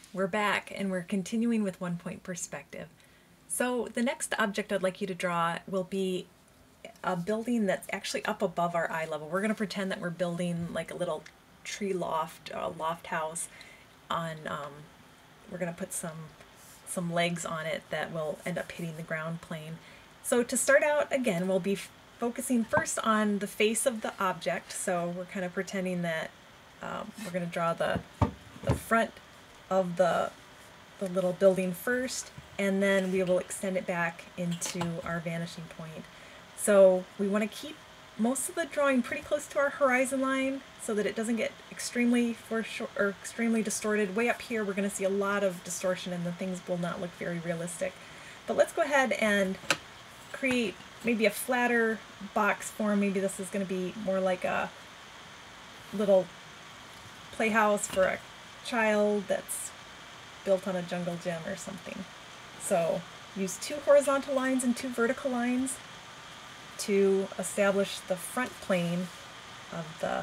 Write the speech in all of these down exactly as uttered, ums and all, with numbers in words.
We're back and we're continuing with one point perspective. So the next object I'd like you to draw will be a building that's actually up above our eye level. We're going to pretend that we're building like a little tree loft, a loft house on, um, we're going to put some, some legs on it that will end up hitting the ground plane. So to start out, again, we'll be focusing first on the face of the object. So we're kind of pretending that um, we're going to draw the, the front of the, the little building first, and then we will extend it back into our vanishing point. So we want to keep most of the drawing pretty close to our horizon line so that it doesn't get extremely foreshor- or extremely distorted. Way up here we're going to see a lot of distortion and the things will not look very realistic. But let's go ahead and create maybe a flatter box form. Maybe this is going to be more like a little playhouse for a child that's built on a jungle gym or something. So use two horizontal lines and two vertical lines to establish the front plane of the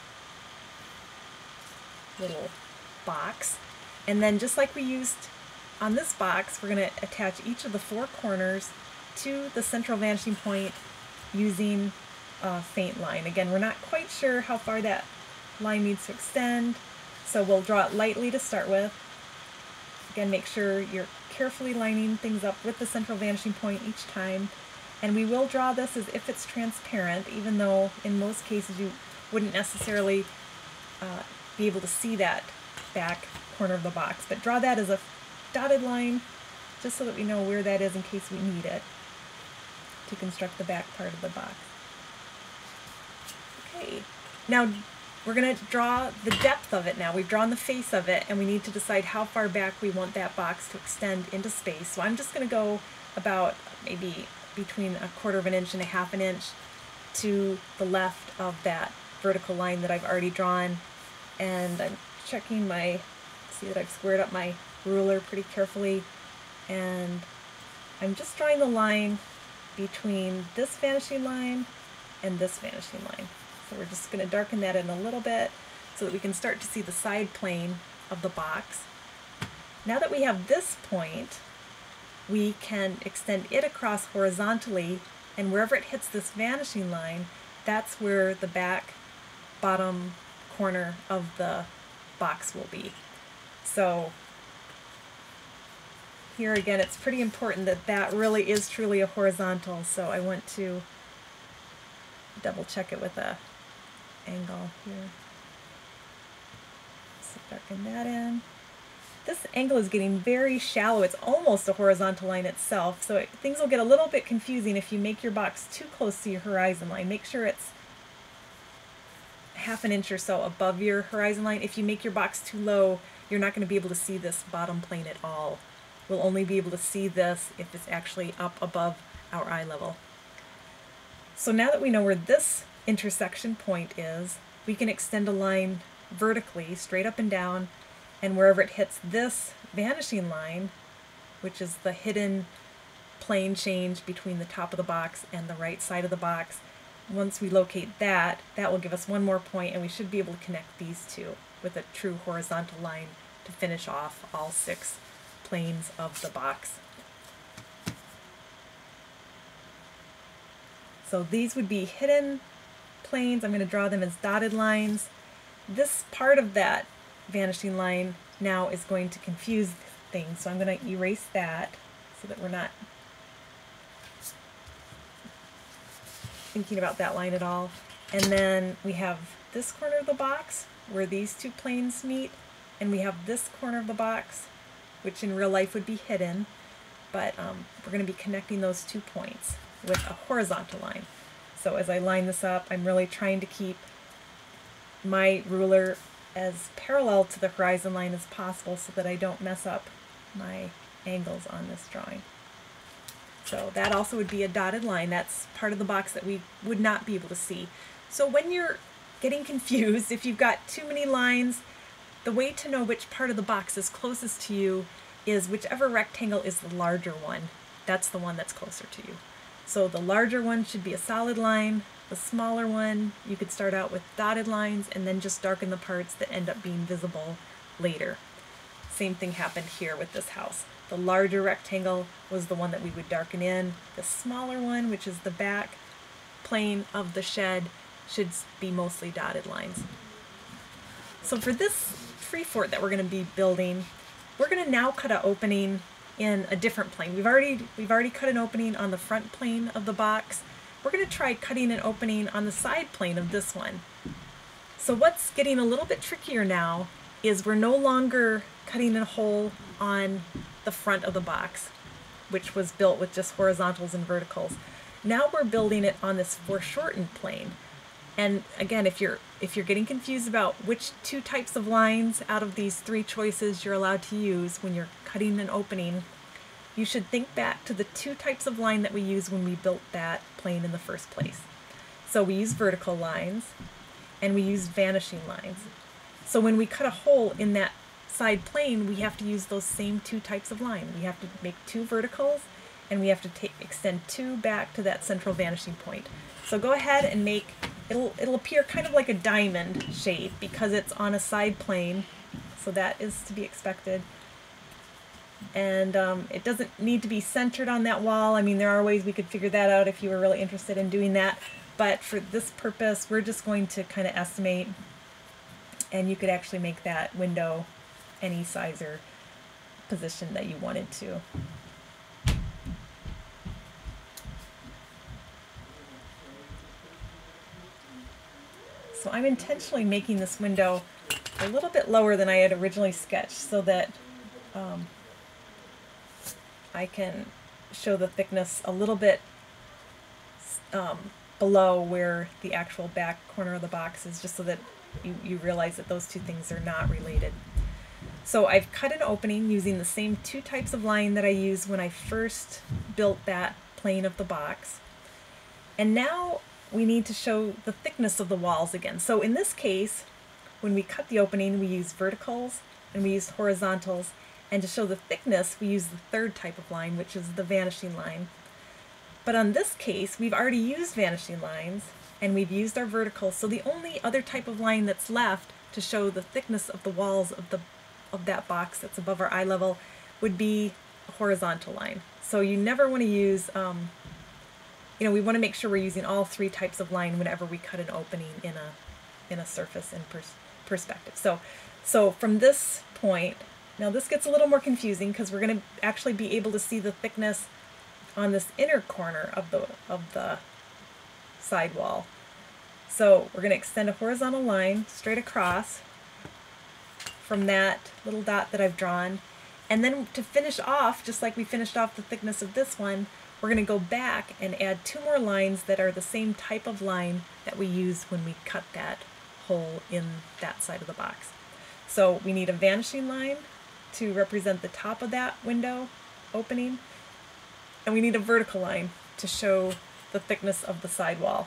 little box. And then just like we used on this box, we're going to attach each of the four corners to the central vanishing point using a faint line. Again, we're not quite sure how far that line needs to extend, so we'll draw it lightly to start with. Again, make sure you're carefully lining things up with the central vanishing point each time. And we will draw this as if it's transparent, even though in most cases you wouldn't necessarily uh, be able to see that back corner of the box. But draw that as a dotted line, just so that we know where that is in case we need it to construct the back part of the box. Okay, now we're going to draw the depth of it now. We've drawn the face of it, and we need to decide how far back we want that box to extend into space. So I'm just going to go about maybe between a quarter of an inch and a half an inch to the left of that vertical line that I've already drawn. And I'm checking my, see that I've squared up my ruler pretty carefully. And I'm just drawing the line between this vanishing line and this vanishing line. So we're just going to darken that in a little bit so that we can start to see the side plane of the box. Now that we have this point, we can extend it across horizontally, and wherever it hits this vanishing line, that's where the back bottom corner of the box will be. So here again, it's pretty important that that really is truly a horizontal, so I want to double check it with a angle here. So darken that in. This angle is getting very shallow. It's almost a horizontal line itself, so it, things will get a little bit confusing if you make your box too close to your horizon line. Make sure it's half an inch or so above your horizon line. If you make your box too low, you're not going to be able to see this bottom plane at all. We'll only be able to see this if it's actually up above our eye level. So now that we know where this intersection point is, we can extend a line vertically, straight up and down, and wherever it hits this vanishing line, which is the hidden plane change between the top of the box and the right side of the box, once we locate that, that will give us one more point, and we should be able to connect these two with a true horizontal line to finish off all six planes of the box. So these would be hidden planes. I'm going to draw them as dotted lines. This part of that vanishing line now is going to confuse things, so I'm going to erase that so that we're not thinking about that line at all. And then we have this corner of the box where these two planes meet, and we have this corner of the box, which in real life would be hidden, but um, we're going to be connecting those two points with a horizontal line. So as I line this up, I'm really trying to keep my ruler as parallel to the horizon line as possible so that I don't mess up my angles on this drawing. So that also would be a dotted line. That's part of the box that we would not be able to see. So when you're getting confused, if you've got too many lines, the way to know which part of the box is closest to you is whichever rectangle is the larger one. That's the one that's closer to you. So the larger one should be a solid line. The smaller one, you could start out with dotted lines and then just darken the parts that end up being visible later. Same thing happened here with this house. The larger rectangle was the one that we would darken in. The smaller one, which is the back plane of the shed, should be mostly dotted lines. So for this free fort that we're going to be building, we're going to now cut an opening in a different plane. We've already we've already cut an opening on the front plane of the box. We're going to try cutting an opening on the side plane of this one. So what's getting a little bit trickier now is we're no longer cutting a hole on the front of the box, which was built with just horizontals and verticals. Now we're building it on this foreshortened plane. And again, if you're if you're getting confused about which two types of lines out of these three choices you're allowed to use when you're cutting an opening, you should think back to the two types of line that we used when we built that plane in the first place. So we use vertical lines and we use vanishing lines. So when we cut a hole in that side plane, we have to use those same two types of line. We have to make two verticals and we have to take extend two back to that central vanishing point. So go ahead and make, it'll, it'll appear kind of like a diamond shape because it's on a side plane, so that is to be expected. And um, it doesn't need to be centered on that wall. I mean, there are ways we could figure that out if you were really interested in doing that, but for this purpose we're just going to kind of estimate, and you could actually make that window any size or position that you wanted to. So I'm intentionally making this window a little bit lower than I had originally sketched so that um, I can show the thickness a little bit um, below where the actual back corner of the box is, just so that you, you realize that those two things are not related. So I've cut an opening using the same two types of line that I used when I first built that plane of the box. And now we need to show the thickness of the walls again. So in this case, when we cut the opening, we use verticals and we used horizontals. And to show the thickness, we use the third type of line, which is the vanishing line. But on this case, we've already used vanishing lines and we've used our verticals. So the only other type of line that's left to show the thickness of the walls of the of that box that's above our eye level would be a horizontal line. So you never want to use, um, you know, we want to make sure we're using all three types of line whenever we cut an opening in a in a surface in pers perspective. So, so from this point, now this gets a little more confusing because we're going to actually be able to see the thickness on this inner corner of the of the side wall. So we're going to extend a horizontal line straight across from that little dot that I've drawn, and then to finish off, just like we finished off the thickness of this one, we're going to go back and add two more lines that are the same type of line that we used when we cut that hole in that side of the box. So we need a vanishing line to represent the top of that window opening, and we need a vertical line to show the thickness of the side wall.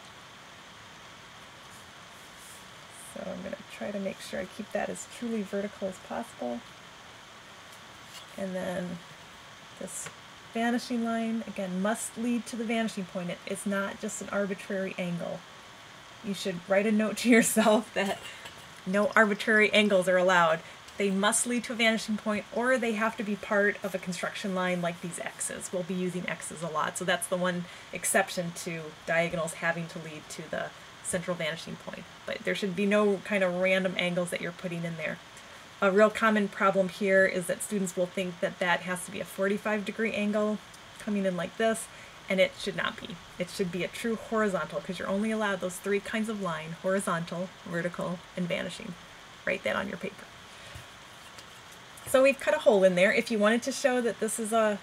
So I'm going to try to make sure I keep that as truly vertical as possible. And then this vanishing line, again, must lead to the vanishing point. It, it's not just an arbitrary angle. You should write a note to yourself that no arbitrary angles are allowed. They must lead to a vanishing point, or they have to be part of a construction line like these X's. We'll be using X's a lot, so that's the one exception to diagonals having to lead to the central vanishing point. But there should be no kind of random angles that you're putting in there. A real common problem here is that students will think that that has to be a forty-five degree angle coming in like this, and it should not be. It should be a true horizontal, because you're only allowed those three kinds of line: horizontal, vertical, and vanishing. Write that on your paper. So we've cut a hole in there. If you wanted to show that this is a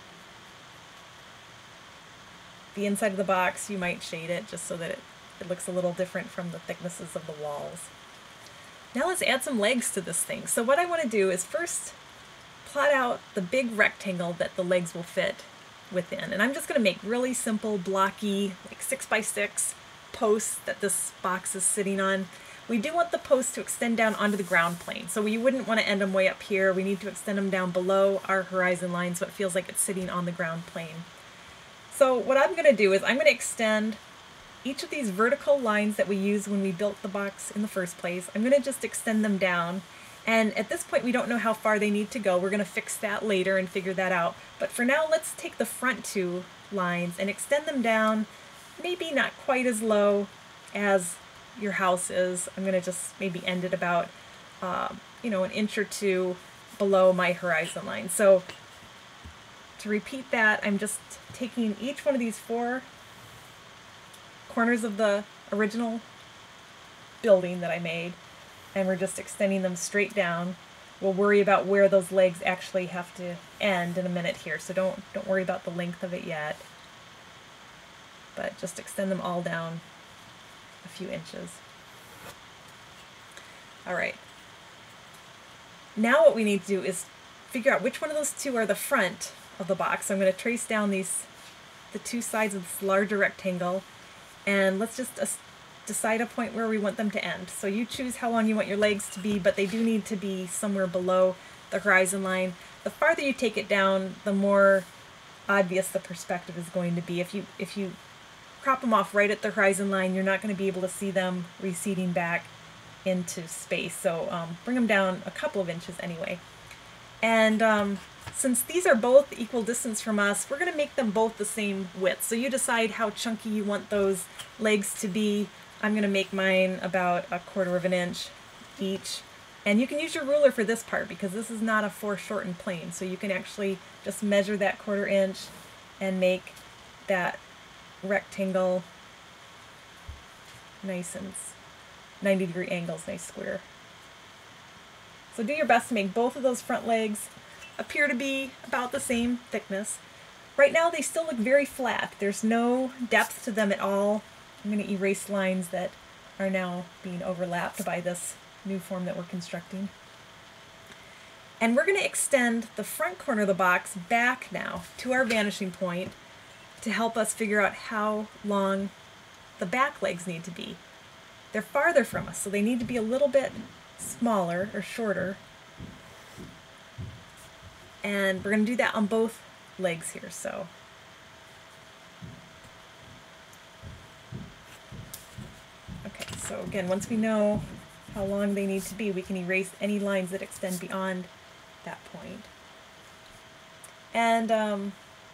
the inside of the box, you might shade it just so that it, it looks a little different from the thicknesses of the walls. Now let's add some legs to this thing. So what I want to do is first plot out the big rectangle that the legs will fit within. And I'm just going to make really simple, blocky, like six by six posts that this box is sitting on. We do want the posts to extend down onto the ground plane. So we wouldn't want to end them way up here. We need to extend them down below our horizon line so it feels like it's sitting on the ground plane. So what I'm going to do is I'm going to extend each of these vertical lines that we used when we built the box in the first place. I'm going to just extend them down, And at this point, we don't know how far they need to go. We're going to fix that later and figure that out. But for now, let's take the front two lines and extend them down, maybe not quite as low as your house is. I'm going to just maybe end it about, uh, you know, an inch or two below my horizon line. So to repeat that, I'm just taking each one of these four corners of the original building that I made, and we're just extending them straight down. We'll worry about where those legs actually have to end in a minute here, so don't don't worry about the length of it yet. But just extend them all down a few inches. All right. Now what we need to do is figure out which one of those two are the front of the box. So I'm going to trace down these, the two sides of this larger rectangle, and let's just uh, decide a point where we want them to end. So you choose how long you want your legs to be, but they do need to be somewhere below the horizon line. The farther you take it down, the more obvious the perspective is going to be. If you if you crop them off right at the horizon line, you're not going to be able to see them receding back into space. So um, bring them down a couple of inches anyway. And um, since these are both equal distance from us, we're going to make them both the same width. So you decide how chunky you want those legs to be. I'm going to make mine about a quarter of an inch each. And you can use your ruler for this part because this is not a foreshortened plane. So you can actually just measure that quarter inch and make that rectangle nice and ninety degree angles, nice square. So do your best to make both of those front legs appear to be about the same thickness. Right now they still look very flat. There's no depth to them at all. I'm going to erase lines that are now being overlapped by this new form that we're constructing. And we're going to extend the front corner of the box back now to our vanishing point to help us figure out how long the back legs need to be. They're farther from us, so they need to be a little bit smaller or shorter. And we're going to do that on both legs here. So okay, so again, once we know how long they need to be, we can erase any lines that extend beyond that point. And um,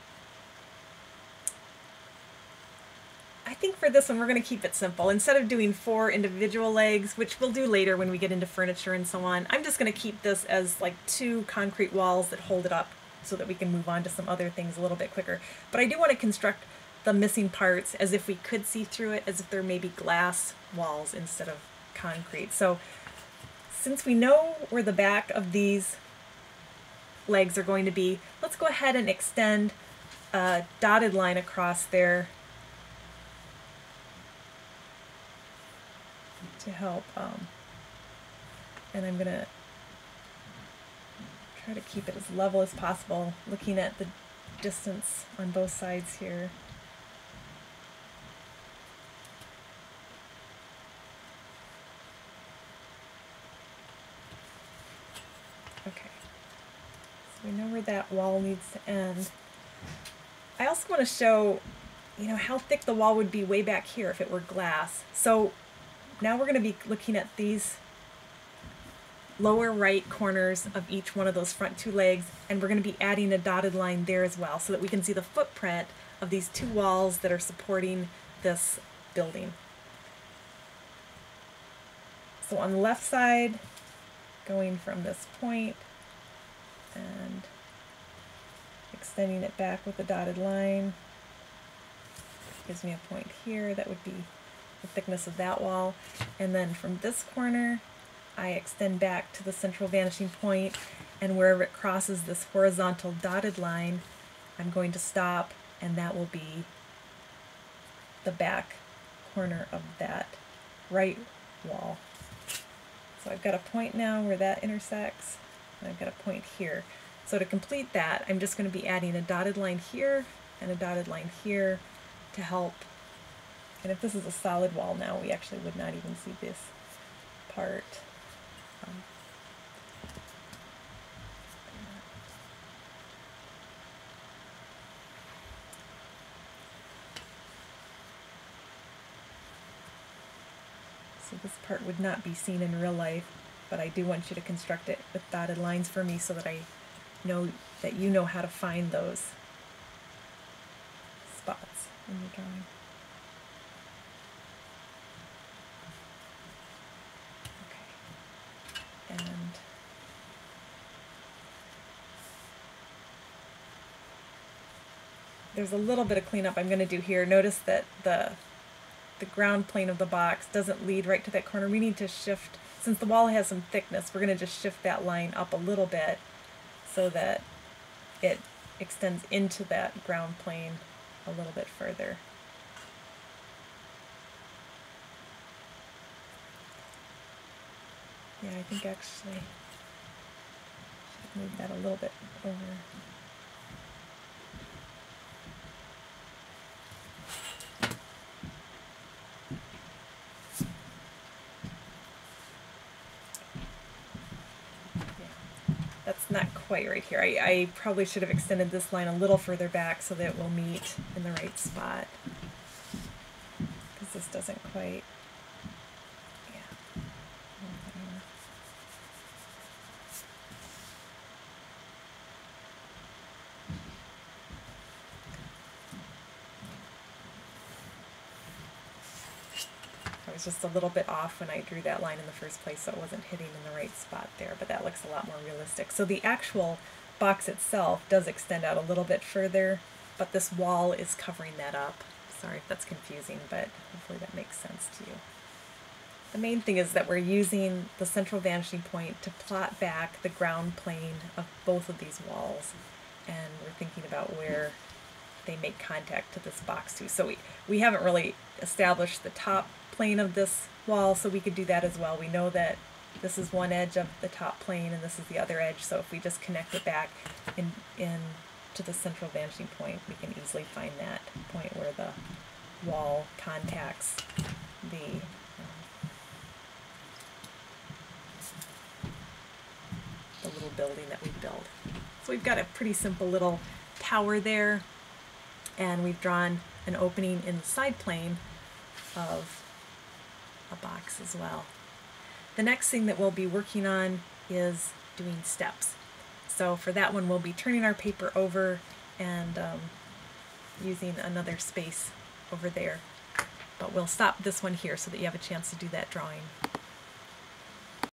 I think for this one we're going to keep it simple. Instead of doing four individual legs, which we'll do later when we get into furniture and so on, I'm just going to keep this as like two concrete walls that hold it up so that we can move on to some other things a little bit quicker. But I do want to construct the missing parts as if we could see through it, as if they're maybe glass walls instead of concrete. So since we know where the back of these legs are going to be, let's go ahead and extend a dotted line across there to help, um, and I'm gonna try to keep it as level as possible, looking at the distance on both sides here. Okay, so we know where that wall needs to end. I also want to show, you know, how thick the wall would be way back here if it were glass. So now we're going to be looking at these lower right corners of each one of those front two legs, and we're going to be adding a dotted line there as well so that we can see the footprint of these two walls that are supporting this building. So on the left side, going from this point and extending it back with a dotted line, gives me a point here. That would be the thickness of that wall. And then from this corner I extend back to the central vanishing point, and wherever it crosses this horizontal dotted line I'm going to stop, and that will be the back corner of that right wall. So I've got a point now where that intersects, and I've got a point here. So to complete that, I'm just going to be adding a dotted line here and a dotted line here to help. And if this is a solid wall now, we actually would not even see this part. Um, so this part would not be seen in real life. but I do want you to construct it with dotted lines for me so that I know that you know how to find those spots in your drawing. Okay. And there's a little bit of cleanup I'm going to do here. Notice that the the ground plane of the box doesn't lead right to that corner. We need to shift, since the wall has some thickness, we're going to just shift that line up a little bit so that it extends into that ground plane a little bit further. Yeah, I think actually I should move that a little bit over. That's not quite right here. I, I probably should have extended this line a little further back so that it will meet in the right spot. Because this doesn't quite, yeah. I was just a little bit off when I drew that line in the first place, so it wasn't hitting in the right spot there, but that looks a lot more realistic. So the actual box itself does extend out a little bit further, but this wall is covering that up. Sorry if that's confusing, but hopefully that makes sense to you. The main thing is that we're using the central vanishing point to plot back the ground plane of both of these walls, and we're thinking about where they make contact to this box too. So we, we haven't really established the top plane of this wall, so we could do that as well. We know that this is one edge of the top plane and this is the other edge, so if we just connect it back in, in to the central vanishing point, we can easily find that point where the wall contacts the um, the little building that we built. So we've got a pretty simple little tower there, and we've drawn an opening in the side plane of a box as well. The next thing that we'll be working on is doing steps. So for that one, we'll be turning our paper over and um, using another space over there. But we'll stop this one here so that you have a chance to do that drawing.